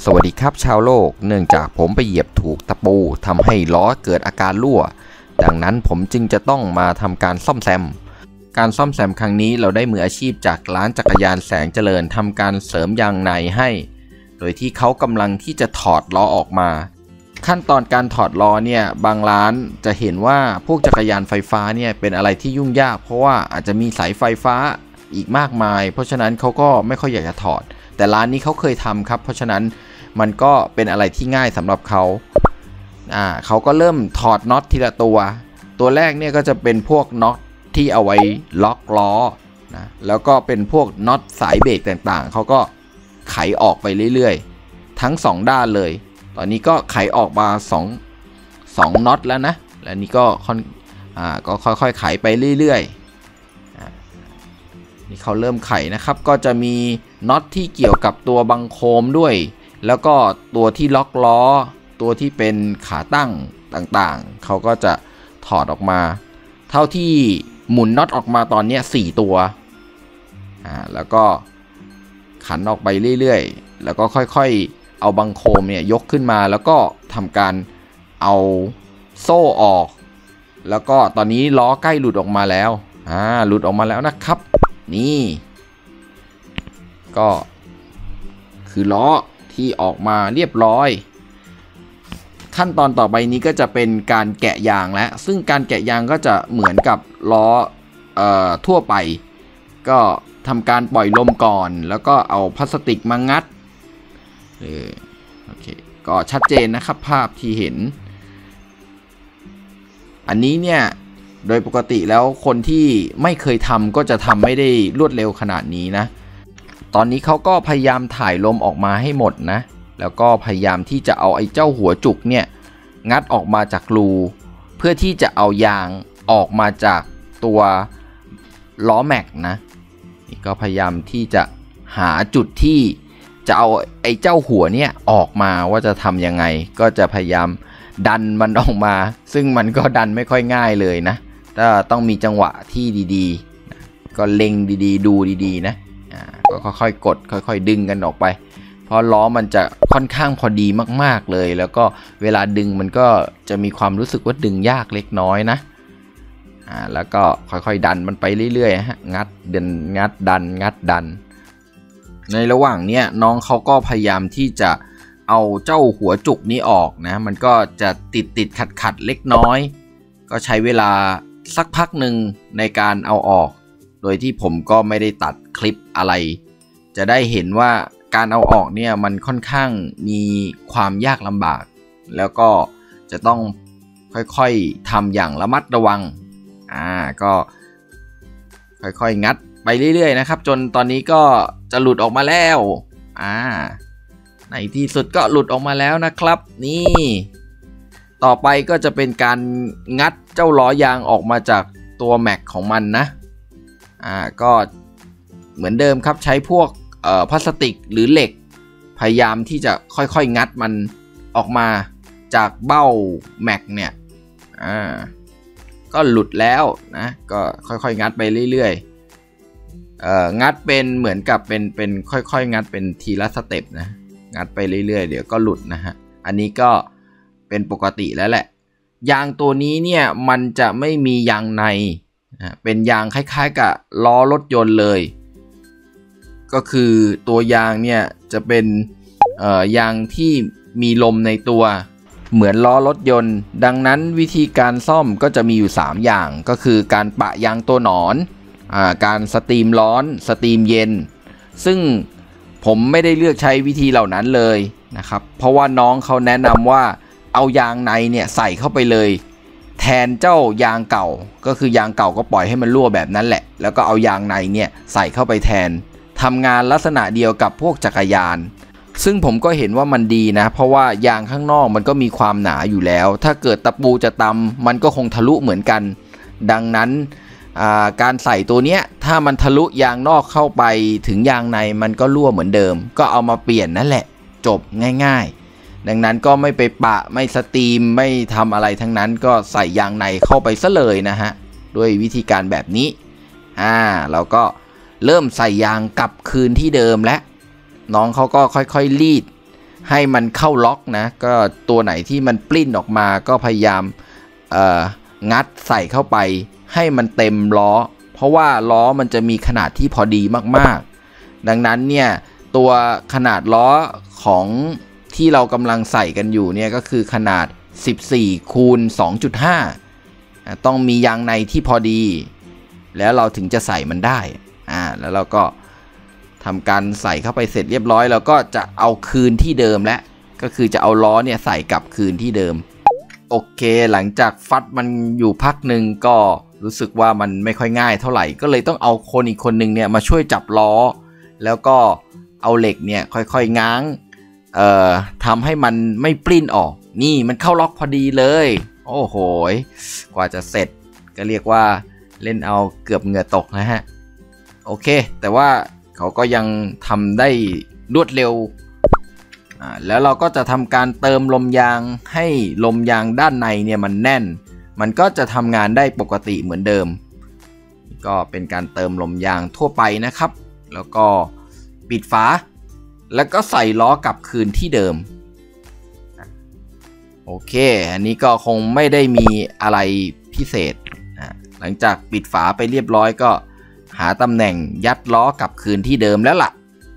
วัสดีครับชาวโลกเนื่องจากผมไปเหยียบถูกตะปูทำให้ล้อเกิดอาการรั่วดังนั้นผมจึงจะต้องมาทำการซ่อมแซมครั้งนี้เราได้มืออาชีพจากร้านจักรยานแสงเจริญทำการเสริมยางในให้โดยที่เขากำลังที่จะถอดล้อออกมาขั้นตอนการถอดล้อเนี่ยบางร้านจะเห็นว่าพวกจักรยานไฟฟ้าเนี่ยเป็นอะไรที่ยุ่งยากเพราะว่าอาจจะมีสายไฟฟ้าอีกมากมายเพราะฉะนั้นเขาก็ไม่ค่อยอยากจะถอดแต่ร้านนี้เขาเคยทำครับเพราะฉะนั้นมันก็เป็นอะไรที่ง่ายสำหรับเขาเขาก็เริ่มถอดน็อตทีละตัวแรกเนี่ยก็จะเป็นพวกน็อตที่เอาไว้ล็อกล้อนะแล้วก็เป็นพวกน็อตสายเบรกต่างๆเขาก็ไขออกไปเรื่อยๆทั้ง2ด้านเลยตอนนี้ก็ไขออกมา2น็อตแล้วนะและนี่ก็ค่อยๆไขไปเรื่อยๆนี่เขาเริ่มไขนะครับก็จะมีน็อตที่เกี่ยวกับตัวบังโคมด้วยแล้วก็ตัวที่ล็อกล้อตัวที่เป็นขาตั้งต่างๆเขาก็จะถอดออกมาเท่าที่หมุนน็อตออกมาตอนนี้4ตัวแล้วก็ขันออกไปเรื่อยๆแล้วก็ค่อยๆเอาบังโคมเนี่ยยกขึ้นมาแล้วก็ทำการเอาโซ่ออกแล้วก็ตอนนี้ล้อใกล้หลุดออกมาแล้วหลุดออกมาแล้วนะครับนี่ก็คือล้อที่ออกมาเรียบร้อยขั้นตอนต่อไปนี้ก็จะเป็นการแกะยางแล้วซึ่งการแกะยางก็จะเหมือนกับล้อทั่วไปก็ทำการปล่อยลมก่อนแล้วก็เอาพลาสติกมางัดโอเคก็ชัดเจนนะครับภาพที่เห็นอันนี้เนี่ยโดยปกติแล้วคนที่ไม่เคยทำก็จะทำไม่ได้รวดเร็วขนาดนี้นะตอนนี้เขาก็พยายามถ่ายลมออกมาให้หมดนะแล้วก็พยายามที่จะเอาไอ้เจ้าหัวจุกเนี่ยงัดออกมาจากรูเพื่อที่จะเอายางออกมาจากตัวล้อแม็กนะนี่ก็พยายามที่จะหาจุดที่จะเอาไอ้เจ้าหัวเนี่ยออกมาว่าจะทำยังไงก็จะพยายามดันมันออกมาซึ่งมันก็ดันไม่ค่อยง่ายเลยนะต้องมีจังหวะที่ดีๆก็เล็งดีๆดูดีๆนะก็ค่อยๆกดค่อยๆดึงกันออกไปเพราะล้อมันจะค่อนข้างพอดีมากๆเลยแล้วก็เวลาดึงมันก็จะมีความรู้สึกว่าดึงยากเล็กน้อยนะแล้วก็ค่อยๆดันมันไปเรื่อยๆฮะงัดดันในระหว่างเนี้ยน้องเขาก็พยายามที่จะเอาเจ้าหัวจุกนี้ออกนะมันก็จะติดขัดเล็กน้อยก็ใช้เวลาสักพักหนึ่งในการเอาออกโดยที่ผมก็ไม่ได้ตัดคลิปอะไรจะได้เห็นว่าการเอาออกเนี่ยมันค่อนข้างมีความยากลำบากแล้วก็จะต้องค่อยๆทำอย่างระมัดระวังก็ค่อยๆงัดไปเรื่อยๆนะครับจนตอนนี้ก็จะหลุดออกมาแล้วในที่สุดก็หลุดออกมาแล้วนะครับนี่ต่อไปก็จะเป็นการงัดเจ้าล้อยางออกมาจากตัวแม็กของมันนะก็เหมือนเดิมครับใช้พวกพลาสติกหรือเหล็กพยายามที่จะค่อยๆงัดมันออกมาจากเบ้าแม็กเนี่ยก็หลุดแล้วนะก็ค่อยๆงัดไปเรื่อยๆงัดเป็นเหมือนกับเป็นค่อยๆงัดเป็นทีละสเต็ปนะงัดไปเรื่อยๆเดี๋ยวก็หลุดนะฮะอันนี้ก็เป็นปกติแล้วแหละยางตัวนี้เนี่ยมันจะไม่มียางในเป็นยางคล้ายๆกับล้อรถยนต์เลยก็คือตัวยางเนี่ยจะเป็นยางที่มีลมในตัวเหมือนล้อรถยนต์ดังนั้นวิธีการซ่อมก็จะมีอยู่3อย่างก็คือการปะยางตัวหนอนการสตรีมร้อนสตรีมเย็นซึ่งผมไม่ได้เลือกใช้วิธีเหล่านั้นเลยนะครับเพราะว่าน้องเขาแนะนำว่าเอายางในเนี่ยใส่เข้าไปเลยแทนเจ้ายางเก่าก็คือยางเก่าก็ปล่อยให้มันรั่วแบบนั้นแหละแล้วก็เอายางในเนี่ยใส่เข้าไปแทนทำงานลักษณะเดียวกับพวกจักรยานซึ่งผมก็เห็นว่ามันดีนะเพราะว่ายางข้างนอกมันก็มีความหนาอยู่แล้วถ้าเกิดตะปูจะตำมันก็คงทะลุเหมือนกันดังนั้นการใส่ตัวเนี้ยถ้ามันทะลุยางนอกเข้าไปถึงยางในมันก็รั่วเหมือนเดิมก็เอามาเปลี่ยนนั่นแหละจบง่ายๆดังนั้นก็ไม่ไปปะไม่สตรีมไม่ทำอะไรทั้งนั้นก็ใส่ยางในเข้าไปซะเลยนะฮะด้วยวิธีการแบบนี้เราก็เริ่มใส่ยางกลับคืนที่เดิมและน้องเขาก็ค่อยๆรีดให้มันเข้าล็อกนะก็ตัวไหนที่มันปลิ้นออกมาก็พยายามงัดใส่เข้าไปให้มันเต็มล้อเพราะว่าล้อมันจะมีขนาดที่พอดีมากๆดังนั้นเนี่ยตัวขนาดล้อของที่เรากำลังใส่กันอยู่เนี่ยก็คือขนาด14คูณ 2.5 ต้องมียางในที่พอดีแล้วเราถึงจะใส่มันได้แล้วเราก็ทำการใส่เข้าไปเสร็จเรียบร้อยแล้วก็จะเอาคืนที่เดิมและก็คือจะเอาล้อเนี่ยใส่กลับคืนที่เดิมโอเคหลังจากฟัดมันอยู่พักหนึ่งก็รู้สึกว่ามันไม่ค่อยง่ายเท่าไหร่ก็เลยต้องเอาคนอีกคนหนึ่งเนี่ยมาช่วยจับล้อแล้วก็เอาเหล็กเนี่ยค่อยๆง้างทำให้มันไม่ปลิ้นออกนี่มันเข้าล็อกพอดีเลยโอ้โหกว่าจะเสร็จก็เรียกว่าเล่นเอาเกือบเหงื่อตกนะฮะโอเคแต่ว่าเขาก็ยังทำได้รวดเร็วแล้วเราก็จะทำการเติมลมยางให้ลมยางด้านในเนี่ยมันแน่นมันก็จะทำงานได้ปกติเหมือนเดิมก็เป็นการเติมลมยางทั่วไปนะครับแล้วก็ปิดฝาแล้วก็ใส่ล้อกลับคืนที่เดิมโอเคอันนี้ก็คงไม่ได้มีอะไรพิเศษหลังจากปิดฝาไปเรียบร้อยก็หาตำแหน่งยัดล้อกลับคืนที่เดิมแล้วล่ะ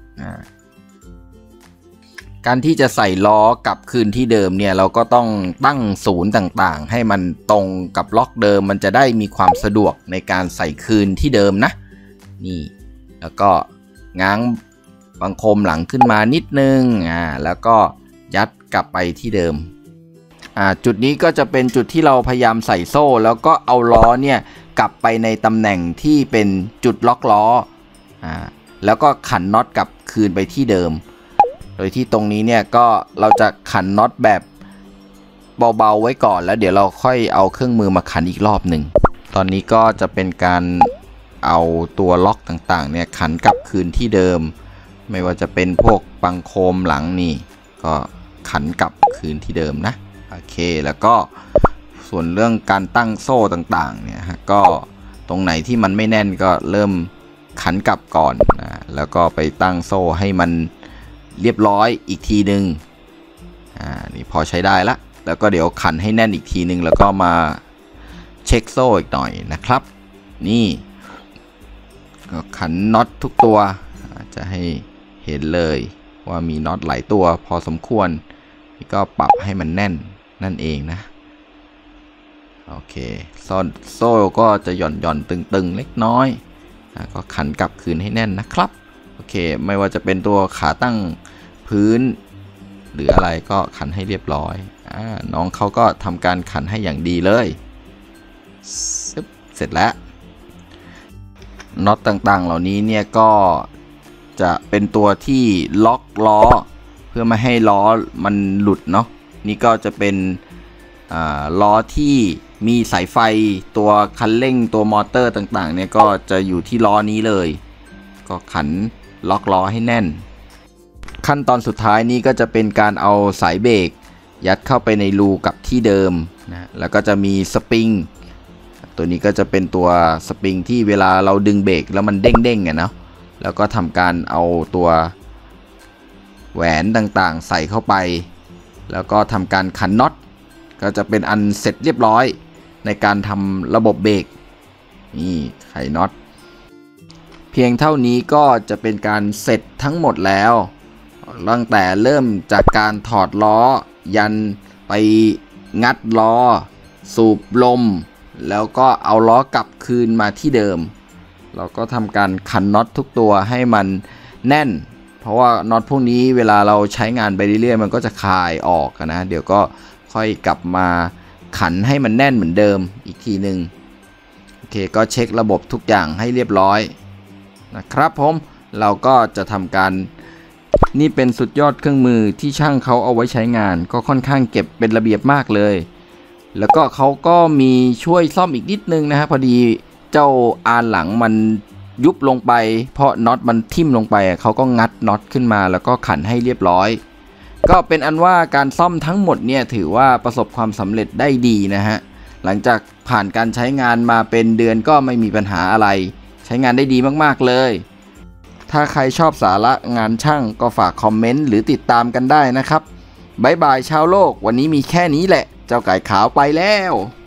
การที่จะใส่ล้อกลับคืนที่เดิมเนี่ยเราก็ต้องตั้งศูนย์ต่างๆให้มันตรงกับล็อกเดิมมันจะได้มีความสะดวกในการใส่คืนที่เดิมนะนี่แล้วก็ง้างบังคมหลังขึ้นมานิดนึงแล้วก็ยัดกลับไปที่เดิมจุดนี้ก็จะเป็นจุดที่เราพยายามใส่โซ่แล้วก็เอาล้อเนี่ยกลับไปในตำแหน่งที่เป็นจุดล็อกล้อแล้วก็ขันน็อตกลับคืนไปที่เดิมโดยที่ตรงนี้เนี่ยก็เราจะขันน็อตแบบเบาๆไว้ก่อนแล้วเดี๋ยวเราค่อยเอาเครื่องมือมาขันอีกรอบหนึ่งตอนนี้ก็จะเป็นการเอาตัวล็อกต่างๆเนี่ยขันกลับคืนที่เดิมไม่ว่าจะเป็นพวกบังโคมหลังนี่ก็ขันกลับคืนที่เดิมนะโอเคแล้วก็ส่วนเรื่องการตั้งโซ่ต่างๆเนี่ยก็ตรงไหนที่มันไม่แน่นก็เริ่มขันกลับก่อนแล้วก็ไปตั้งโซ่ให้มันเรียบร้อยอีกทีหนึ่งนี่พอใช้ได้ละแล้วก็เดี๋ยวขันให้แน่นอีกทีหนึ่งแล้วก็มาเช็คโซ่อีกหน่อยนะครับนี่ก็ขันน็อตทุกตัวจะให้เห็นเลยว่ามีน็อตหลายตัวพอสมควรนี่ก็ปรับให้มันแน่นนั่นเองนะโอเคโซ่ก็จะหย่อนตึงๆเล็กน้อยก็ขันกลับคืนให้แน่นนะครับโอเคไม่ว่าจะเป็นตัวขาตั้งพื้นหรืออะไรก็ขันให้เรียบร้อยน้องเขาก็ทำการขันให้อย่างดีเลยเสร็จแล้วน็อตต่างๆเหล่านี้เนี่ยก็จะเป็นตัวที่ล็อกล้อเพื่อไม่ให้ล้อมันหลุดเนาะนี่ก็จะเป็นล้อที่มีสายไฟตัวคันเร่งตัวมอเตอร์ต่างๆเนี่ยก็จะอยู่ที่ล้อนี้เลยก็ขันล็อกล้อให้แน่นขั้นตอนสุดท้ายนี้ก็จะเป็นการเอาสายเบรกยัดเข้าไปในรูกับที่เดิมนะแล้วก็จะมีสปริงตัวนี้ก็จะเป็นตัวสปริงที่เวลาเราดึงเบรกแล้วมันเด้งๆเนาะแล้วก็ทำการเอาตัวแหวนต่างๆใส่เข้าไปแล้วก็ทำการขันน็อตก็จะเป็นอันเสร็จเรียบร้อยในการทำระบบเบรกนี่ไขน็อตเพียงเท่านี้ก็จะเป็นการเสร็จทั้งหมดแล้วตั้งแต่เริ่มจากการถอดล้อยันไปงัดล้อสูบลมแล้วก็เอาล้อกลับคืนมาที่เดิมเราก็ทำการขันน็อตทุกตัวให้มันแน่นเพราะว่าน็อตพวกนี้เวลาเราใช้งานไปเรื่อยๆมันก็จะคายออกนะเดี๋ยวก็ค่อยกลับมาขันให้มันแน่นเหมือนเดิมอีกทีหนึ่งโอเคก็เช็คระบบทุกอย่างให้เรียบร้อยนะครับผมเราก็จะทำการนี่เป็นสุดยอดเครื่องมือที่ช่างเขาเอาไว้ใช้งานก็ค่อนข้างเก็บเป็นระเบียบมากเลยแล้วก็เขาก็มีช่วยซ่อมอีกนิดนึงนะฮะพอดีเจ้าอานหลังมันยุบลงไปเพราะน็อตมันทิ่มลงไปเขาก็งัดน็อตขึ้นมาแล้วก็ขันให้เรียบร้อยก็เป็นอันว่าการซ่อมทั้งหมดเนี่ยถือว่าประสบความสำเร็จได้ดีนะฮะหลังจากผ่านการใช้งานมาเป็นเดือนก็ไม่มีปัญหาอะไรใช้งานได้ดีมากๆเลยถ้าใครชอบสาระงานช่างก็ฝากคอมเมนต์หรือติดตามกันได้นะครับบ๊ายบายชาวโลกวันนี้มีแค่นี้แหละเจ้าไก่ขาวไปแล้ว